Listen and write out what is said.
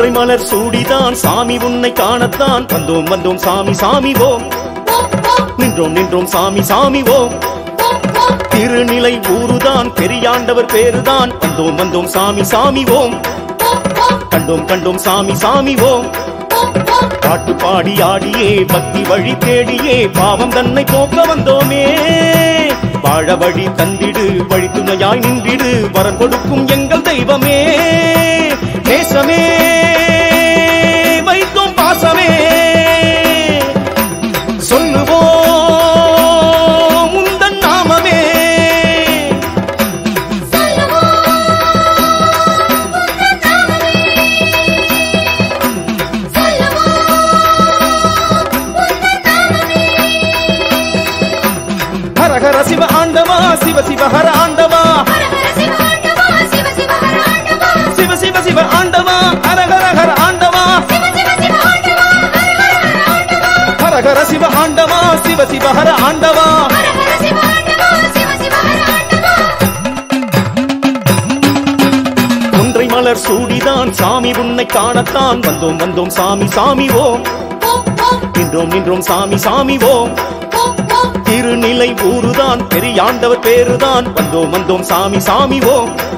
கொன்றை மலர் சூடிதான் சாமி உன்னை காணத்தான் வந்தோம் வந்தோம் சாமி சாமி ஓம். நின்றோம் நின்றோம் சாமி சாமி ஓம். திருநிலை ஊருதான் பெரியாண்டவர் பேருதான் வந்தோம் வந்தோம் சாமி சாமி ஓம். கண்டோம் கண்டோம் சாமி சாமி ஓம். பாட்டு பாடி ஆடியே பக்தி வழி தேடியே பாவம் தன்னை போக்க வந்தோமே. வாழ வழி தந்திடு வழி துணையாய் நின்றிடு வரம் கொடுக்கும் எங்கள் தெய்வமே. நேசமே வைத்தோம் பாசமே சொல்லுவோம் உந்தன் நாமமே. ஹர ஹர சிவ ஆண்டவா சிவ சிவ ஹர ஆண்டவா. சிவ சிவ சிவ ஆண்டவா ஹர ஹர ஹர ஆண்டவா. ஹர ஹர சிவ ஆண்டவா சிவ சிவ ஹர ஆண்டவா. கொன்றை மலர் சூடிதான் சாமி உன்னை காணத்தான் வந்தோம் வந்தோம் சாமி சாமி ஓம். நின்றோம் நின்றோம் சாமி சாமி ஓம். திருநிலை ஊருதான் பெரியாண்டவர் பேருதான் வந்தோம் வந்தோம் சாமி சாமி ஓம்.